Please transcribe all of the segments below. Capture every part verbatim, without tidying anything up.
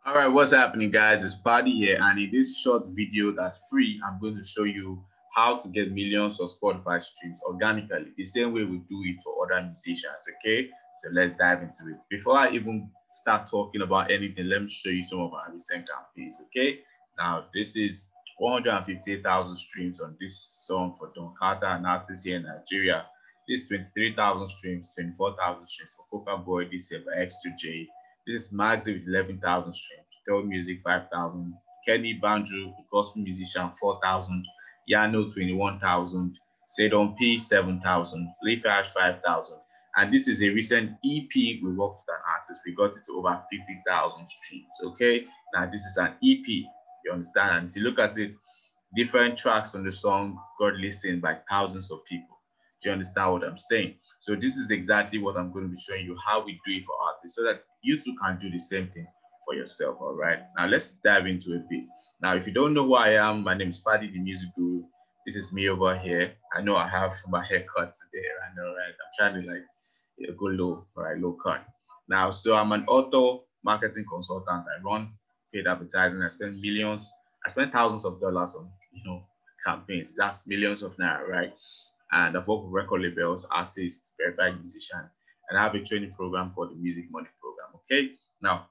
All right, what's happening, guys? It's Paddy here, and in this short video that's free, I'm going to show you how to get millions of Spotify streams organically, the same way we do it for other musicians. Okay, so let's dive into it. Before I even start talking about anything, let me show you some of our recent campaigns. Okay, now this is one hundred fifty-eight thousand streams on this song for Don Carter, an artist here in Nigeria. This is twenty-three thousand streams, twenty-four thousand streams for Coca Boy this year by X two J. This is Maxi with eleven thousand streams, Tell Music five thousand, Kenny Banjo, the gospel musician four thousand, Yano twenty-one thousand, Sedon P seven thousand, Playfash five thousand. And this is a recent E P we worked with an artist. We got it to over fifty thousand streams. Okay, now this is an E P. You understand? And if you look at it, different tracks on the song got listened by thousands of people. Do you understand what I'm saying? So this is exactly what I'm going to be showing you how we do it for artists so that you too can do the same thing for yourself. All right. Now let's dive into a bit. Now, if you don't know who I am, my name is Paddy, the music guru. This is me over here. I know I have my haircut today. I know, right? I'm trying to like go low, right? Low cut. Now, so I'm an auto marketing consultant. I run paid advertising. I spend millions. I spend thousands of dollars on, you know, campaigns. That's millions of naira, right? And I've worked with record labels, artists, verified musician, and I have a training program called the Music Money Program. Okay, now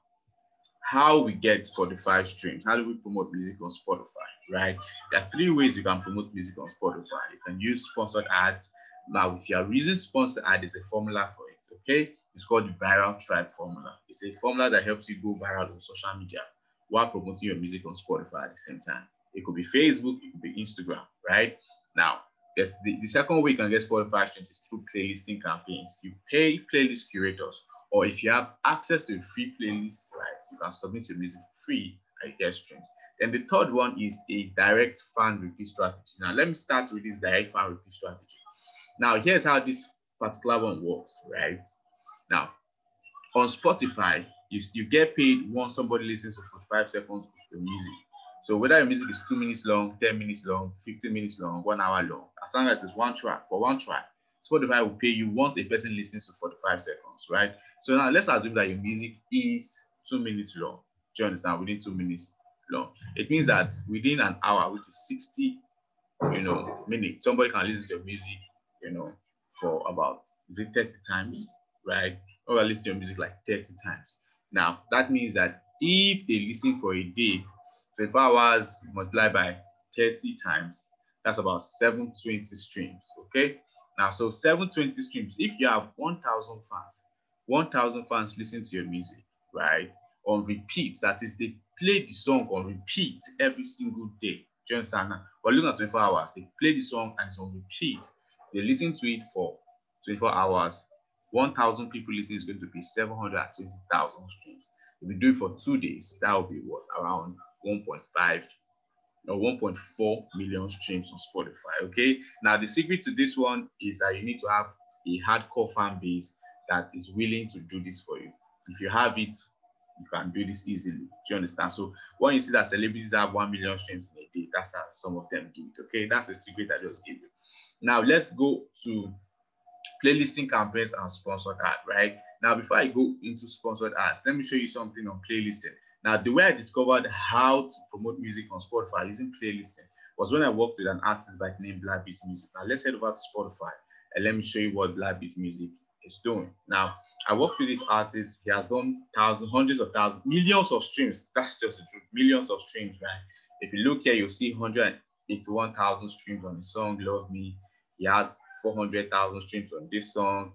how we get Spotify streams? How do we promote music on Spotify? Right? There are three ways you can promote music on Spotify. You can use sponsored ads. Now, if you are using sponsored ad, there's a formula for it. Okay, it's called the Viral Tribe formula. It's a formula that helps you go viral on social media while promoting your music on Spotify at the same time. It could be Facebook, it could be Instagram. Right? Now, yes, the, the second way you can get Spotify streams is through playlisting campaigns. You pay playlist curators, or if you have access to a free playlist, right, you can submit your music for free and get streams. Then the third one is a direct fan repeat strategy. Now, let me start with this direct fan repeat strategy. Now, here's how this particular one works, right? Now, on Spotify, you, you get paid once somebody listens to forty-five seconds of your music. So whether your music is two minutes long, ten minutes long, fifteen minutes long, one hour long, as long as it's one track, for one track, Spotify will pay you once a person listens to forty-five seconds, right? So now let's assume that your music is two minutes long. Do you understand? Within two minutes long. It means that within an hour, which is sixty, you know, minutes, somebody can listen to your music, you know, for about, is it thirty times, right? Or listen to your music like thirty times. Now, that means that if they listen for a day, twenty-four hours multiplied by thirty times, that's about seven hundred twenty streams, okay? Now, so seven hundred twenty streams, if you have one thousand fans, one thousand fans listen to your music, right, on repeat, that is, they play the song on repeat every single day. Do you understand now? But looking at twenty-four hours, they play the song and it's on repeat. They listen to it for twenty-four hours. one thousand people listening is going to be seven hundred twenty thousand streams. If you do it for two days, that will be what? Around one point five or one point four million streams on Spotify. Okay. Now, the secret to this one is that you need to have a hardcore fan base that is willing to do this for you. If you have it, you can do this easily. Do you understand? So when you see that celebrities have one million streams in a day, that's how some of them do it. Okay. That's a secret I just gave you. Now, let's go to playlisting campaigns and sponsored ad, right? Now, before I go into sponsored ads, let me show you something on playlisting. Now, the way I discovered how to promote music on Spotify using playlisting was when I worked with an artist by the name Blackbeat Music. Now, let's head over to Spotify and let me show you what Blackbeat Music is doing. Now, I worked with this artist. He has done thousands, hundreds of thousands, millions of streams. That's just the truth. Millions of streams, right? If you look here, you'll see one hundred eighty-one thousand streams on the song Love Me. He has four hundred thousand streams on this song.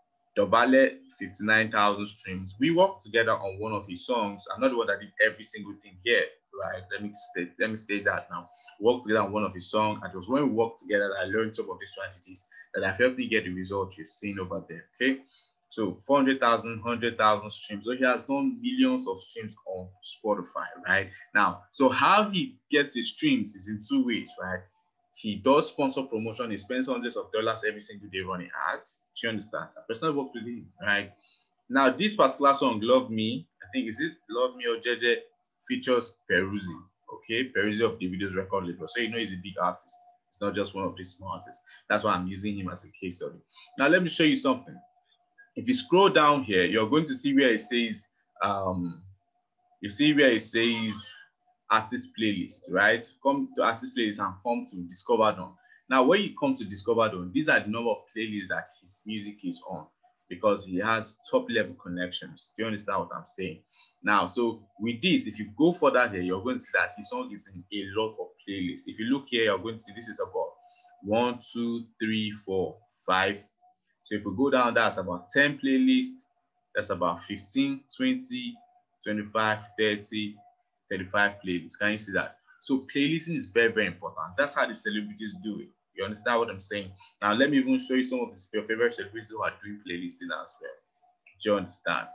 Dobale, fifty-nine thousand streams. We worked together on one of his songs. I'm not the one that did every single thing here, right? Let me state, let me state that now. We worked together on one of his songs. And it was when we worked together that I learned some of the strategies that I've helped me get the results you're seeing over there. Okay. So four hundred thousand, one hundred thousand streams. So he has done millions of streams on Spotify, right? Now, so how he gets his streams is in two ways, right? He does sponsor promotion. He spends hundreds of dollars every single day running ads. Do you understand? A person worked with him, right? Now, this particular song, Love Me, I think is this Love Me or J J, features Peruzzi, okay? Peruzzi of Davido's record label. So you know he's a big artist. It's not just one of these small artists. That's why I'm using him as a case study. Now, let me show you something. If you scroll down here, you're going to see where it says um, You see where it says artist playlist, right? Come to artist playlist and come to Discover Don. Now, when you come to Discover Don, these are the number of playlists that his music is on, because he has top level connections. Do you understand what I'm saying? Now, so with this, if you go further here, you're going to see that his song is in a lot of playlists. If you look here, you're going to see this is about one, two, three, four, five. So if we go down, that's about ten playlists. That's about fifteen, twenty, twenty-five, thirty, thirty-five playlists. Can you see that? So playlisting is very, very important. That's how the celebrities do it. You understand what I'm saying? Now, let me even show you some of the, your favorite celebrities who are doing playlisting as well. Do you understand?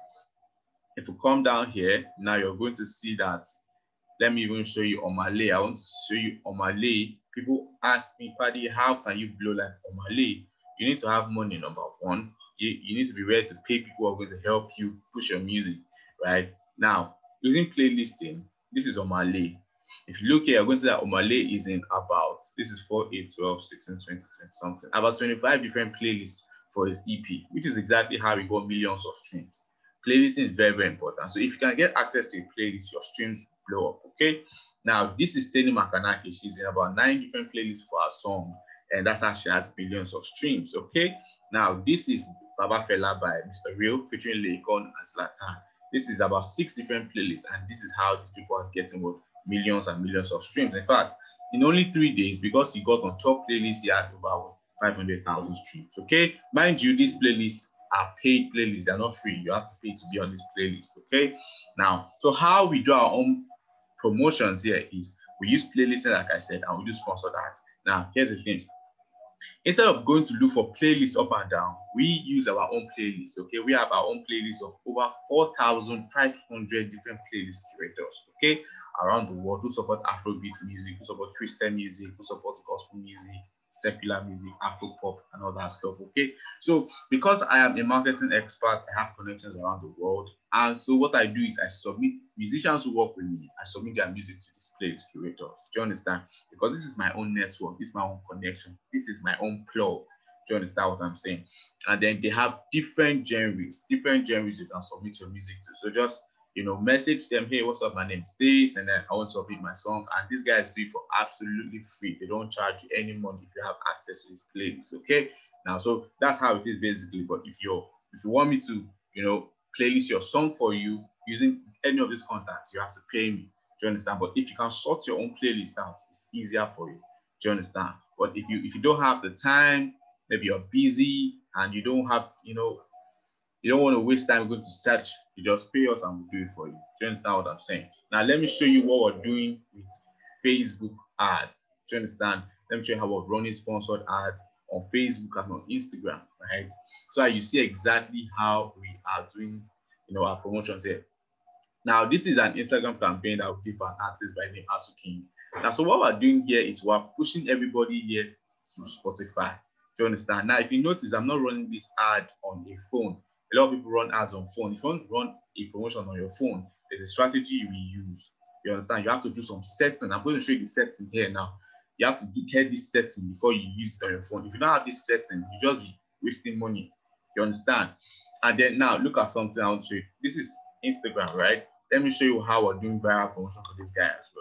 If you come down here, now you're going to see that. Let me even show you Omah Lay. I want to show you Omah Lay. People ask me, Paddy, how can you blow like Omah Lay? You need to have money, number one. You, you need to be ready to pay people who are going to help you push your music, right? Now, using playlisting, this is Omah Lay. If you look here, you're going to see that Omah Lay is in about, this is four, eight, twelve, sixteen, twenty, twenty something, about twenty-five different playlists for his E P, which is exactly how he got millions of streams. Playlisting is very, very important. So if you can get access to a playlist, your streams blow up, okay? Now, this is Tenny Makanaki. She's in about nine different playlists for her song, and that's how she has billions of streams, okay? Now, this is Baba Fela by Mister Real featuring Laycon and Zlatan. This is about six different playlists, and this is how these people are getting what, millions and millions of streams. In fact, in only three days, because he got on top playlists, he had over five hundred thousand streams, okay? Mind you, these playlists are paid playlists. They're not free. You have to pay to be on this playlist, okay? Now, so how we do our own promotions here is we use playlists, like I said, and we do sponsored ads. Now, here's the thing. Instead of going to look for playlists up and down, we use our own playlists, okay? We have our own playlists of over four thousand five hundred different playlist curators, okay? Around the world, who support Afrobeat music, who support Christian music, who support gospel music, secular music, Afro pop, and all that stuff, okay? So because I am a marketing expert, I have connections around the world. And so what I do is I submit musicians who work with me, I submit their music to these playlist curators. Do you understand? Because this is my own network, this is my own connection, this is my own plug. Do you understand what I'm saying? And then they have different genres, different genres you can submit your music to. So just, you know, message them, hey, what's up? My name is this, and then I want to submit my song. And these guys do it for absolutely free. They don't charge you any money if you have access to this playlist, okay? Now, so that's how it is basically. But if you're, if you want me to, you know, playlist your song for you using any of these contacts, you have to pay me. Do you understand? But if you can sort your own playlist out, it's easier for you. Do you understand? But if you if you don't have the time, maybe you're busy and you don't have, you know, you don't want to waste time going to search, you just pay us and we'll do it for you. Do you understand what I'm saying? Now, let me show you what we're doing with Facebook ads. Do you understand? Let me show you how we're running sponsored ads on Facebook and on Instagram, right? So you see exactly how we are doing, you know, our promotions here. Now, this is an Instagram campaign that we did for an artist by the name Asu King. Now, so what we're doing here is we're pushing everybody here to Spotify. Do you understand? Now, if you notice, I'm not running this ad on a phone. A lot of people run ads on phone. If you want to run a promotion on your phone, there's a strategy we use. You understand? You have to do some setting. I'm going to show you the setting here now. You have to get this setting before you use it on your phone. If you don't have this setting, you just be wasting money. You understand? And then now look at something I want to show you. This is Instagram, right? Let me show you how we're doing viral promotion for this guy as well.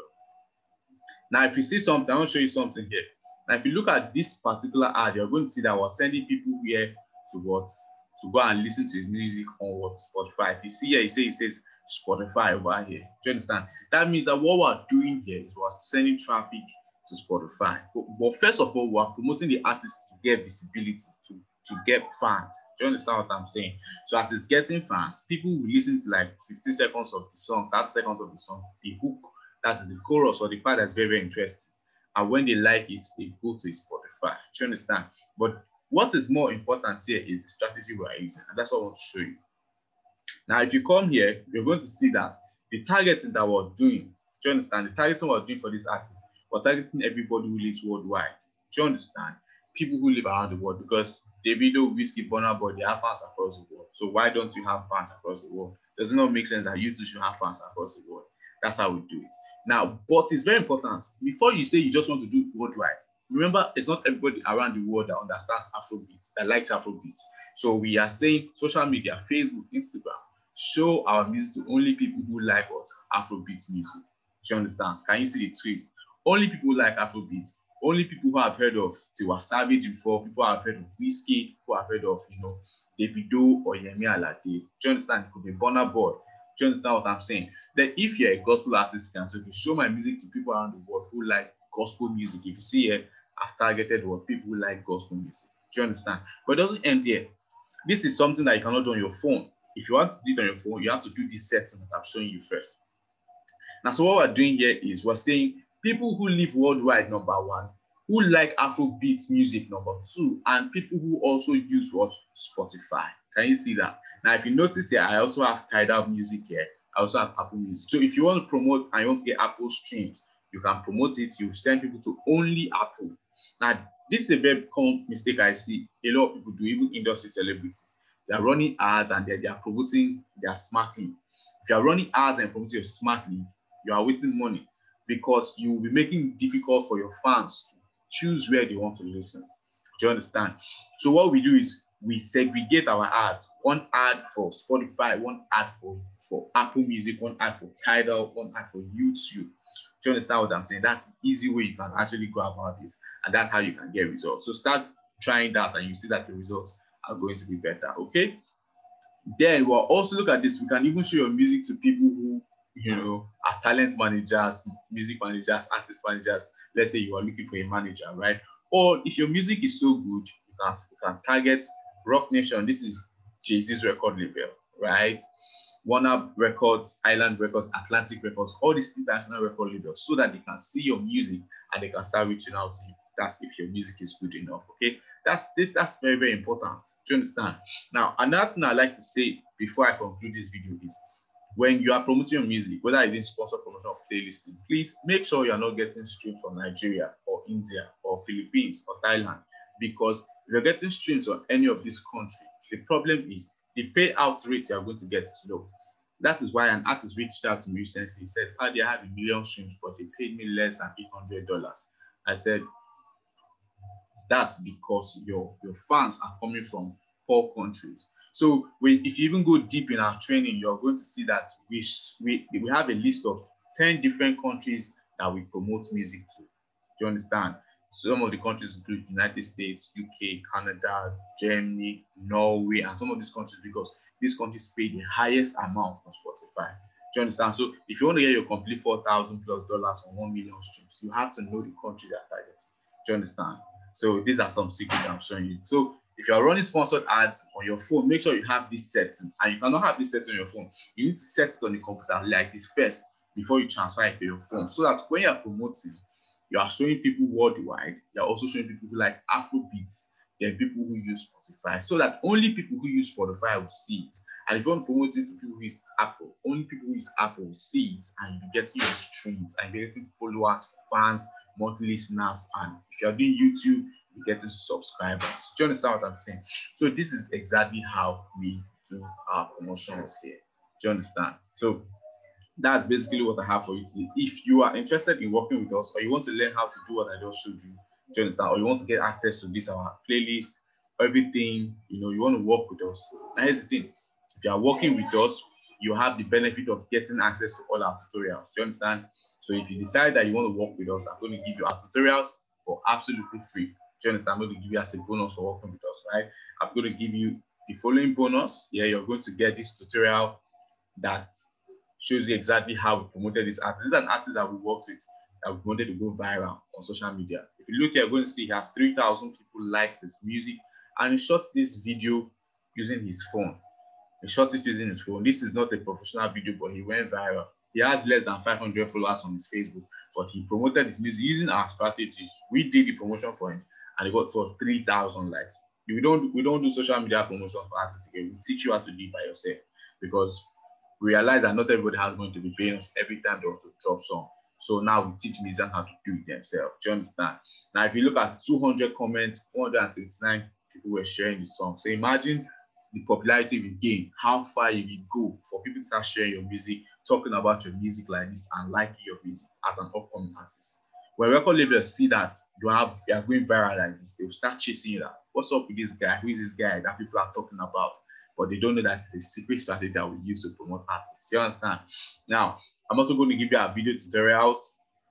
Now, if you see something, I want to show you something here. Now, if you look at this particular ad, you're going to see that we're sending people here to what? To go and listen to his music on what? Spotify. If you see here, it says, it says Spotify over here. Do you understand? That means that what we're doing here is we're sending traffic to Spotify. But first of all, we're promoting the artist to get visibility, to, to get fans. Do you understand what I'm saying? So as it's getting fans, people will listen to like fifteen seconds of the song, thirty seconds of the song, the hook, that is the chorus or the part that's very, very interesting. And when they like it, they go to Spotify. Do you understand? But what is more important here is the strategy we are using, and that's what I want to show you. Now, if you come here, you're going to see that the targeting that we're doing, do you understand? The targeting we're doing for this artist, we're targeting everybody who lives worldwide. Do you understand? People who live around the world, because Davido, Whiskey, Burna Boy, they have fans across the world. So why don't you have fans across the world? Does it not make sense that you two should have fans across the world? That's how we do it. Now, but it's very important. Before you say you just want to do worldwide, remember, it's not everybody around the world that understands Afrobeat, that likes Afrobeat. So we are saying social media, Facebook, Instagram. show our music to only people who like what? Afrobeat music. Do you understand? Can you see the twist? Only people who like Afrobeat, only people who have heard of Tiwa Savage before, people who have heard of Whiskey, who have heard of, you know, Davido or Yemi Alade. Do you understand? It could be Burna Boy. Do you understand what I'm saying? Then if you're a gospel artist, you can say, okay, show my music to people around the world who like gospel music. If you see here, I've targeted what people who like gospel music. Do you understand? But it doesn't end here. This is something that you cannot do on your phone. If you want to do it on your phone, you have to do this setting that I'm showing you first. Now, so what we're doing here is we're saying people who live worldwide, number one, who like Afrobeat music, number two, and people who also use what? Spotify. Can you see that? Now, if you notice here, I also have Tidal Music here. I also have Apple Music. So if you want to promote and you want to get Apple streams, you can promote it. You send people to only Apple. Now, this is a very common mistake I see a lot of people do, even industry celebrities. They are running ads and they, they are promoting their smart link. If you are running ads and promoting your smart link, you are wasting money because you will be making it difficult for your fans to choose where they want to listen. Do you understand? So what we do is we segregate our ads. One ad for Spotify, one ad for, for Apple Music, one ad for Tidal, one ad for YouTube. Do you understand what I'm saying? That's the easy way you can actually go about this, and that's how you can get results. So start trying that and you see that the results are going to be better, okay? Then we'll also look at this. We can even show your music to people who, you know, are talent managers, music managers, artist managers. Let's say you are looking for a manager, right? Or if your music is so good, you can, you can target Rock Nation. This is Jay-Z's record label, right? Warner Records, Island Records, Atlantic Records, all these international record labels, so that they can see your music and they can start reaching out to you. That's if your music is good enough, okay? That's this. That's very, very important. Do you understand? Now, another thing I like to say before I conclude this video is, when you are promoting your music, whether it's in sponsor promotion or playlisting, please make sure you are not getting streams from Nigeria or India or Philippines or Thailand, because if you're getting streams on any of these countries, the problem is the payout rate you're going to get is low. That is why an artist reached out to me recently. He said, Paddy, I have a million streams, but they paid me less than eight hundred dollars. I said, that's because your, your fans are coming from poor countries. So we, if you even go deep in our training, you're going to see that we, we, we have a list of ten different countries that we promote music to. Do you understand? Some of the countries include United States, U K, Canada, Germany, Norway, and some of these countries, because these countries pay the highest amount on Spotify. Do you understand? So if you want to get your complete four thousand plus dollars on one million streams, you have to know the countries you're targeting. Do you understand? So these are some secrets I'm showing you. So if you're running sponsored ads on your phone, make sure you have this setting. And you cannot have this setting on your phone. You need to set it on the computer like this first before you transfer it to your phone, so that when you're promoting, you are showing people worldwide. You're also showing people who like Afrobeat. There are people who use Spotify, so that only people who use Spotify will see it. And if you want to promote it to people who use Apple, only people who use Apple will see it, and you'll be getting your streams, and you're getting followers, fans, monthly listeners, and if you're doing YouTube, you're getting subscribers. Do you understand what I'm saying? So this is exactly how we do our promotions here. Do you understand? So that's basically what I have for you today. If you are interested in working with us, or you want to learn how to do what I just showed you, do you understand? Or you want to get access to this, our playlist, everything, you know, you want to work with us. Now here's the thing. If you are working with us, you have the benefit of getting access to all our tutorials. Do you understand? So if you decide that you want to work with us, I'm going to give you our tutorials for absolutely free. Do you understand? I'm going to give you as a bonus for working with us, right? I'm going to give you the following bonus. Yeah, you're going to get this tutorial that shows you exactly how we promoted this artist. This is an artist that we worked with, that we wanted to go viral on social media. If you look here, you're going to see he has three thousand people liked his music, and he shot this video using his phone. He shot it using his phone. This is not a professional video, but he went viral. He has less than five hundred followers on his Facebook, but he promoted his music using our strategy. We did the promotion for him, and he got for three thousand likes. We don't, we don't do social media promotion for artists again. We teach you how to do it by yourself, because we realize that not everybody has going to be paying us every time they want to drop song. So now we teach musicians how to do it themselves. Do you understand? Now, if you look at two hundred comments, one hundred seventy-nine people were sharing the song. So imagine the popularity we gain, how far you will go for people to start sharing your music, talking about your music like this, and liking your music as an upcoming artist. When record labels see that you have you are going viral like this, they will start chasing you. That what's up with this guy? Who is this guy that people are talking about? but they don't know that it's a secret strategy that we use to promote artists. You understand? Now, I'm also going to give you our video tutorials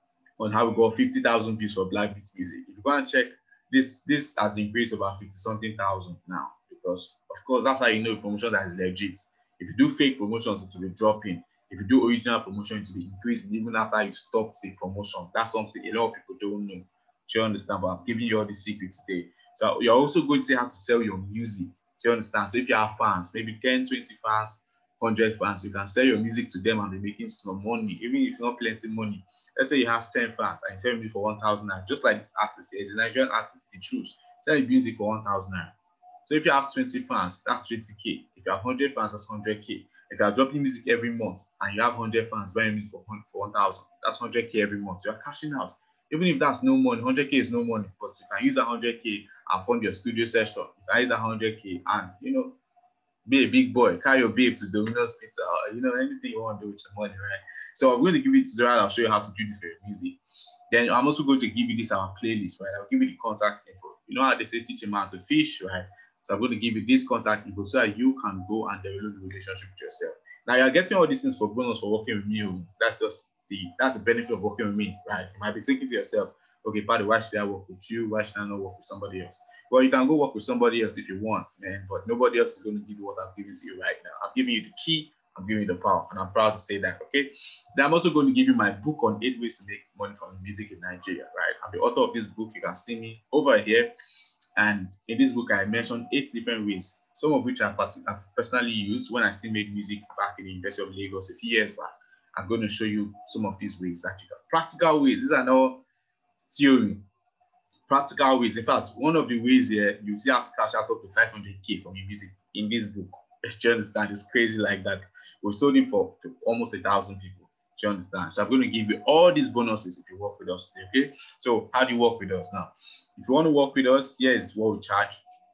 on how we got fifty thousand views for Black Beats Music. If you go and check, this this has increased about fifty something thousand now, because of course that's how you know a promotion that is legit. If you do fake promotions, it will be dropping. If you do original promotion, it will be increasing even after you've stopped the promotion. That's something a lot of people don't know. Do you understand? But I'm giving you all the secrets today. So you're also going to see how to sell your music. Do you understand? So if you have fans, maybe ten, twenty fans, one hundred fans, you can sell your music to them and be making some money, even if it's not plenty money. Let's say you have ten fans and you sell me for one thousand naira, just like this artist here, is a Nigerian artist, the truth. Sell your music for one thousand naira. So if you have twenty fans, that's twenty K. If you have one hundred fans, that's one hundred K. If you are dropping music every month and you have one hundred fans buying music for, for one thousand, that's one hundred K every month. You are cashing out. Even if that's no money, one hundred K is no money, but you can use that one hundred K and fund your studio session. You can use that one hundred K and, you know, be a big boy, carry your babe to Domino's Pizza, or, you know, anything you want to do with your money, right? So I'm going to give you a tutorial. I'll show you how to do this for your music. Then I'm also going to give you this our playlist, right? I'll give you the contact info. You know how they say teach a man to fish, right? So I'm going to give you this contact info so that you can go and develop the relationship with yourself. Now you're getting all these things for bonus for working with me. That's just the that's the benefit of working with me, right? You might be thinking to yourself, okay, Paddy, why should I work with you? Why should I not work with somebody else? Well, you can go work with somebody else if you want, man, but nobody else is going to give you what I'm giving to you right now. I'm giving you the key, I'm giving you the power, and I'm proud to say that, okay? Then I'm also going to give you my book on eight ways to make money from music in Nigeria, right? I'm the author of this book. You can see me over here. And in this book, I mentioned eight different ways, some of which I've personally used when I still made music back in the University of Lagos a few years back. I'm going to show you some of these ways that you can. Practical ways. These are not theory. Practical ways. In fact, one of the ways here, you see how to cash out up to five hundred K from your music in this book. Do you understand? It's crazy like that. We sold it for almost a thousand people. Do you understand? So I'm going to give you all these bonuses if you work with us today, okay? So how do you work with us now? If you want to work with us, here's what we charge.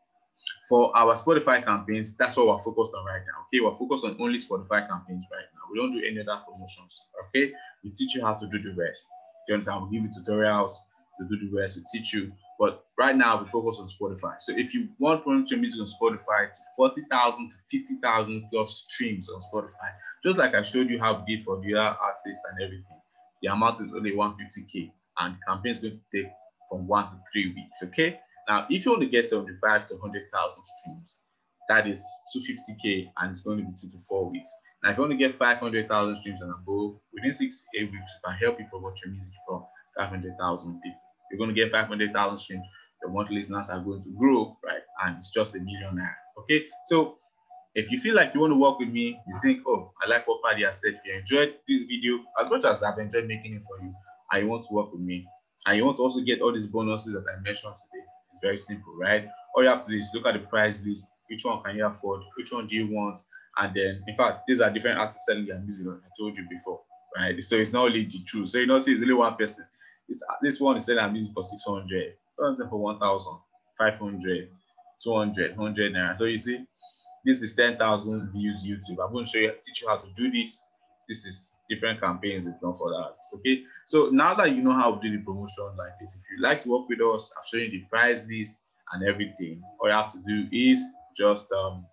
For our Spotify campaigns, that's what we're focused on right now, okay? We're focused on only Spotify campaigns right now. We don't do any other promotions, okay? We teach you how to do the rest. Do you understand? We'll give you tutorials to do the rest. We teach you. But right now, we focus on Spotify. So if you want to promote your music on Spotify, it's forty thousand to fifty thousand plus streams on Spotify. Just like I showed you how big for the other artists and everything. The amount is only one hundred fifty K, and the campaign is going to take from one to three weeks, okay? Now, if you want to get seventy-five to one hundred thousand streams, that is two hundred fifty K, and it's going to be two to four weeks. Now, if you want to get five hundred thousand streams and above, within six to eight weeks, we can help you promote your music from five hundred thousand people. You're going to get five hundred thousand streams, your monthly listeners are going to grow, right? And it's just a million naira, okay? So if you feel like you want to work with me, you think, oh, I like what Paddy has said, if you enjoyed this video as much as I've enjoyed making it for you, and you want to work with me, and you want to also get all these bonuses that I mentioned today, it's very simple, right? All you have to do is look at the price list. Which one can you afford? Which one do you want? And then, in fact, these are different artists selling their music, like I told you before, right? So it's not only the truth. So you know, see, it's only one person. This, this one is selling their music for six hundred, for one thousand, five hundred, two hundred, one hundred naira. So you see, this is ten thousand views YouTube. I'm going to show you, teach you how to do this. This is different campaigns we've done for that. Okay. So now that you know how to do the promotion like this, if you like to work with us, I've shown you the price list and everything. All you have to do is just, um,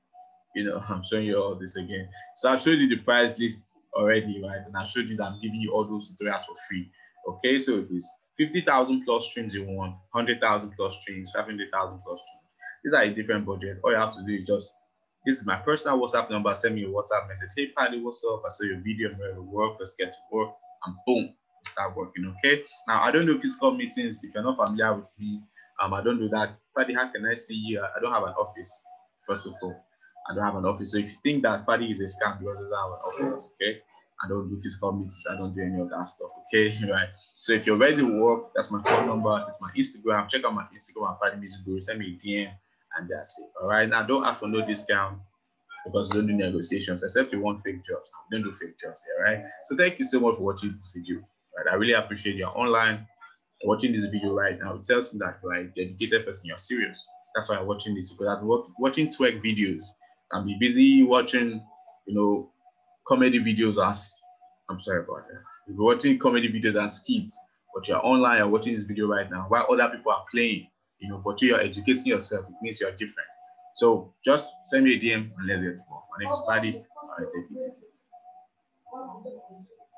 you know, I'm showing you all this again. So I've showed you the price list already, right? And I showed you that I'm giving you all those tutorials for free. Okay. So it is fifty thousand plus streams you want, one hundred thousand plus streams, five hundred thousand plus streams. These are a different budget. All you have to do is just, this is my personal WhatsApp number. Send me a WhatsApp message. Hey, Paddy, what's up? I saw your video. I'm ready to work. Let's get to work. And boom, start working, okay? Now, I don't do physical meetings. If you're not familiar with me, um, I don't do that. Paddy, how can I see you? I don't have an office, first of all. I don't have an office. So if you think that Paddy is a scam because I don't have an office, okay? I don't do physical meetings. I don't do any of that stuff, okay? Right. So if you're ready to work, that's my phone number. It's my Instagram. Check out my Instagram, Paddy Music Guru. Send me a D M. And that's it. All right. Now, don't ask for no discount because we don't do negotiations, except you want fake jobs. We don't do fake jobs here, right? So thank you so much for watching this video. Right? I really appreciate you're online watching this video right now. It tells me that you're a dedicated person. You're serious. That's why I'm watching this, because I'm watching twerk videos. I'll be busy watching, you know, comedy videos as I'm sorry about that. You'll be watching comedy videos and skits, but you're online. You're watching this video right now while other people are playing. You know, but you're educating yourself. It means you're different. So just send me a D M and let's get to work. My name is Paddy. I take it easy.